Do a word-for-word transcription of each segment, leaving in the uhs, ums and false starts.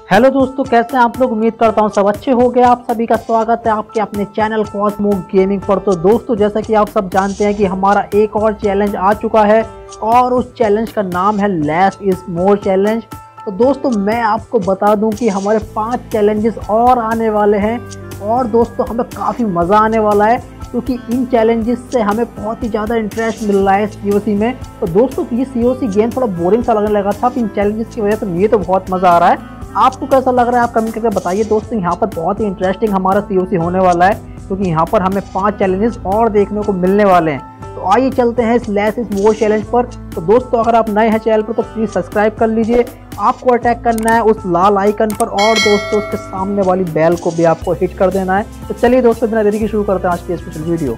Hello दोस्तों, कैसे हैं आप लोग। उम्मीद करता हूं सब अच्छे हो गए। आप सभी का स्वागत है आपके अपने चैनल कॉस्मो गेमिंग पर। तो दोस्तों, जैसा कि आप सब जानते हैं कि हमारा एक और चैलेंज आ चुका है और उस चैलेंज का नाम है लेस इज मोर चैलेंज। तो दोस्तों, मैं आपको बता दूं कि हमारे पांच चैलेंजेस और आने वाले हैं और दोस्तों हमें काफ़ी मज़ा आने वाला है क्योंकि इन चैलेंजेस से हमें बहुत ही ज़्यादा इंटरेस्ट मिल रहा है सी ओ सी में। तो दोस्तों, ये सी ओ सी गेम थोड़ा बोरिंग सा लगने लगा था, इन चैलेंजेस की वजह से मुझे तो बहुत मज़ा आ रहा है। आपको कैसा लग रहा है आप कमेंट करके बताइए। दोस्तों, यहाँ पर बहुत ही इंटरेस्टिंग हमारा सी ओ सी होने वाला है क्योंकि यहाँ पर हमें पांच चैलेंजेस और देखने को मिलने वाले हैं। तो आइए चलते हैं इस लेस इज मोर चैलेंज पर। तो दोस्तों, अगर आप नए हैं चैनल पर तो प्लीज़ सब्सक्राइब कर लीजिए। आपको अटैक करना है उस लाल आइकन पर और दोस्तों उसके सामने वाली बेल को भी आपको हिट कर देना है। तो चलिए दोस्तों, बिना देरी के शुरू करते हैं आज की स्पेशल वीडियो।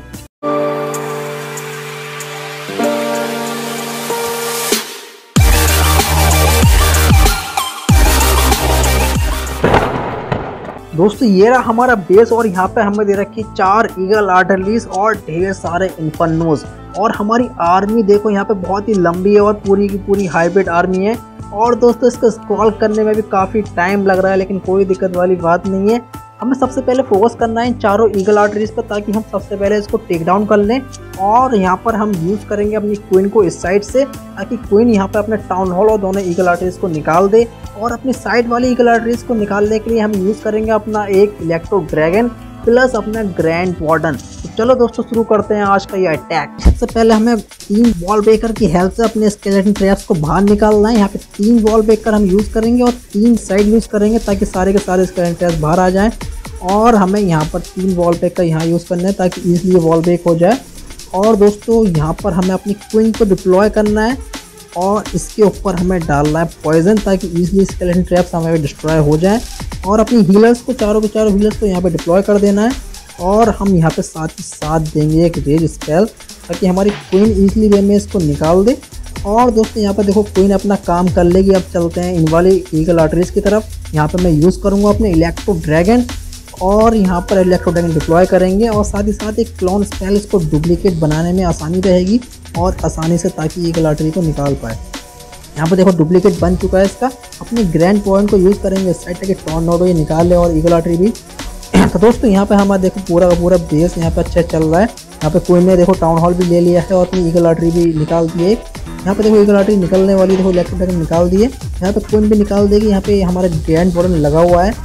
दोस्तों, ये रहा हमारा बेस और यहाँ पे हमें दे रखी चार ईगल आर्डरलीज और ढेर सारे इन्फर्नोज। और हमारी आर्मी देखो यहाँ पे बहुत ही लंबी है और पूरी की पूरी हाइब्रिड आर्मी है। और दोस्तों, इसको स्क्रॉल करने में भी काफ़ी टाइम लग रहा है, लेकिन कोई दिक्कत वाली बात नहीं है। हमें सबसे पहले फोकस करना है इन चारों ईगल आर्टरीज पर ताकि हम सबसे पहले इसको टेक डाउन कर लें। और यहाँ पर हम यूज़ करेंगे अपनी क्वीन को इस साइड से ताकि क्वीन यहाँ पर अपने टाउन हॉल और दोनों ईगल आर्टरीज को निकाल दे। और अपनी साइड वाली ईगल आर्टरीज को निकालने के लिए हम यूज़ करेंगे अपना एक इलेक्ट्रो ड्रैगन प्लस अपना ग्रैंड वार्डन। तो चलो दोस्तों, शुरू करते हैं आज का ये अटैक। सबसे पहले हमें तीन वॉल ब्रेकर की हेल्प से अपने स्केलेटन ट्रैप्स को बाहर निकालना है। यहाँ पे तीन वॉल ब्रेकर हम यूज़ करेंगे और तीन साइड यूज़ करेंगे ताकि सारे के सारे स्केलेटन ट्रैप्स बाहर आ जाएं। और हमें यहाँ पर तीन वॉल ब्रेकर यहाँ यूज़ करना है ताकि ईजिली वॉल ब्रेक हो जाए। और दोस्तों, यहाँ पर हमें अपनी क्वीन को डिप्लॉय करना है और इसके ऊपर हमें डालना है पॉइजन ताकि ईजिली स्केलेटन ट्रैप्स हमें डिस्ट्रॉय हो जाए। और अपनी हीलर्स को चारों के चारों हीलर्स को यहाँ पे डिप्लॉय कर देना है। और हम यहाँ पे साथ ही साथ देंगे एक रेज स्पेल ताकि हमारी क्वीन ईजिली वे में इसको निकाल दे। और दोस्तों, यहाँ पर देखो क्वीन अपना काम कर लेगी। अब चलते हैं इन वाली ईगल आर्टरीज की तरफ। यहाँ पे मैं यूज़ करूँगा अपने इलेक्ट्रो ड्रैगन और यहाँ पर इलेक्ट्रो ड्रैगन डिप्लॉय करेंगे और साथ ही साथ एक क्लोन स्पेल इसको डुप्लीकेट बनाने में आसानी रहेगी और आसानी से ताकि ईगल आर्टरी को निकाल पाए। यहाँ पर देखो डुप्लीकेट बन चुका है इसका। अपने ग्रैंड पॉइंट को यूज़ करेंगे इस साइड ताकि टॉर्नेडो ये निकाल ले और ईगल आर्टरी भी। तो दोस्तों, यहाँ पे हमारा देखो पूरा का पूरा बेस यहाँ पे अच्छा चल रहा है। यहाँ पे क्वीन ने देखो टाउन हॉल भी ले लिया है और अपनी ईगल आर्टरी भी निकाल दी है। यहाँ पे देखो ईगल आर्टरी निकलने वाली, देखो इलेक्ट्रो ड्रैगन निकाल दिए। यहाँ पे क्वीन भी निकाल देगी। यहाँ पे हमारा ग्रैंड वार्डन लगा हुआ है।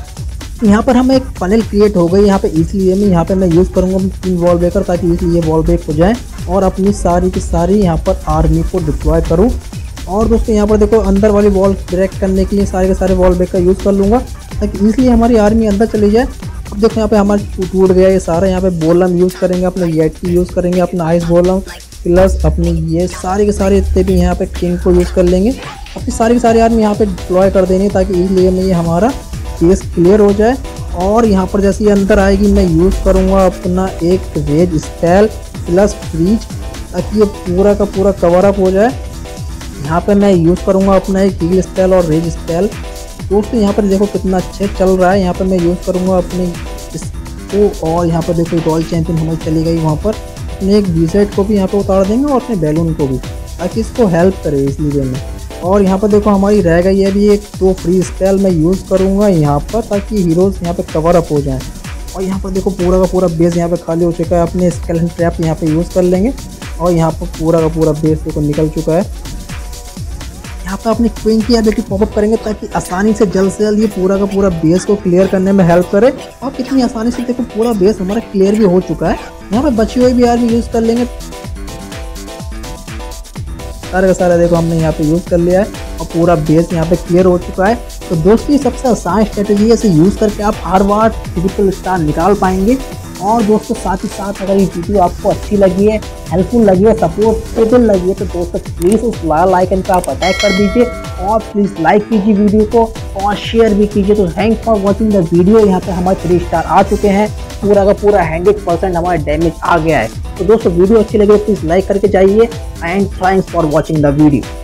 यहाँ पर हमें एक फनल क्रिएट हो गई यहाँ पे इसलिए मैं यहाँ पे मैं यूज़ करूँगा तीन वॉल ब्रेकर ताकि इसलिए ये वॉल ब्रेक हो जाए और अपनी सारी की सारी यहाँ पर आर्मी को डिप्लॉय करूँ। और दोस्तों, यहाँ पर देखो अंदर वाली वॉल ब्रेक करने के लिए सारे के सारे वॉल ब्रेकर यूज़ कर लूँगा ताकि इसलिए हमारी आर्मी अंदर चली जाए। अब देखो यहाँ पे हमारा टूट गया ये सारा। यहाँ पे बोलम यूज़ करेंगे, अपना येटी यूज़ करेंगे, अपना आइस बोलम प्लस अपनी ये सारे के सारे इतने भी यहाँ पे किंग को यूज़ कर लेंगे। अपनी सारी की सारी आर्मी यहाँ पे डिप्लॉय कर देनी ताकि इसलिए में ये हमारा केस क्लियर हो जाए। और यहाँ पर जैसे ये अंदर आएगी मैं यूज़ करूँगा अपना एक रेज स्पेल प्लस फ्रीज ताकि ये पूरा का पूरा कवर अप हो जाए। यहाँ पे मैं यूज़ करूँगा अपना एक हील स्पेल और रेज स्पेल। दोस्तों, यहाँ पर देखो कितना अच्छा चल रहा है। यहाँ पर मैं यूज़ करूँगा अपने इसको और यहाँ पर देखो रॉयल चैंपियन हमारी चली गई। वहाँ पर अपने एक विजेट को भी यहाँ पर उतार देंगे और अपने बैलून को भी ताकि इसको हेल्प करे इसलिए में। और यहाँ पर देखो हमारी रह गई है भी एक दो फ्री स्पेल मैं यूज़ करूँगा यहाँ पर ताकि हीरोज़ यहाँ पे कवर अप हो जाएं। और यहाँ पर देखो पूरा का पूरा बेस यहाँ पे खाली हो चुका है। अपने स्केलेटन ट्रैप यहाँ पे यूज़ कर लेंगे और यहाँ पर पूरा का पूरा बेस देखो निकल चुका है। यहाँ पर अपनी क्वीन की एबिलिटी पॉपअप करेंगे ताकि आसानी से जल्द से जल्द ये पूरा का पूरा बेस को क्लियर करने में हेल्प करे। और कितनी आसानी से देखो पूरा बेस हमारा क्लियर भी हो चुका है। यहाँ पर बची हुई भी आर्मी यूज़ कर लेंगे। सारे का सारा देखो हमने यहाँ पे यूज़ कर लिया है और पूरा बेस यहाँ पे क्लियर हो चुका है। तो दोस्तों, ये सबसे आसान स्ट्रेटेजी है, इसे यूज़ करके आप हर बार ट्रिपल स्टार निकाल पाएंगे। और दोस्तों, साथ ही साथ अगर ये वीडियो आपको अच्छी लगी है, हेल्पफुल लगी है, सपोर्टेबल लगी है तो दोस्तों प्लीज़ उस लाल आइकन पर आप अटैक कर दीजिए और प्लीज़ लाइक कीजिए वीडियो को और शेयर भी कीजिए। तो thanks for watching the video. यहाँ पे हमारे थ्री स्टार आ चुके हैं, पूरा का पूरा हंड्रेड परसेंट हमारा डैमेज आ गया है। तो दोस्तों, वीडियो अच्छी लगी तो प्लीज़ लाइक करके जाइए and thanks for watching the video.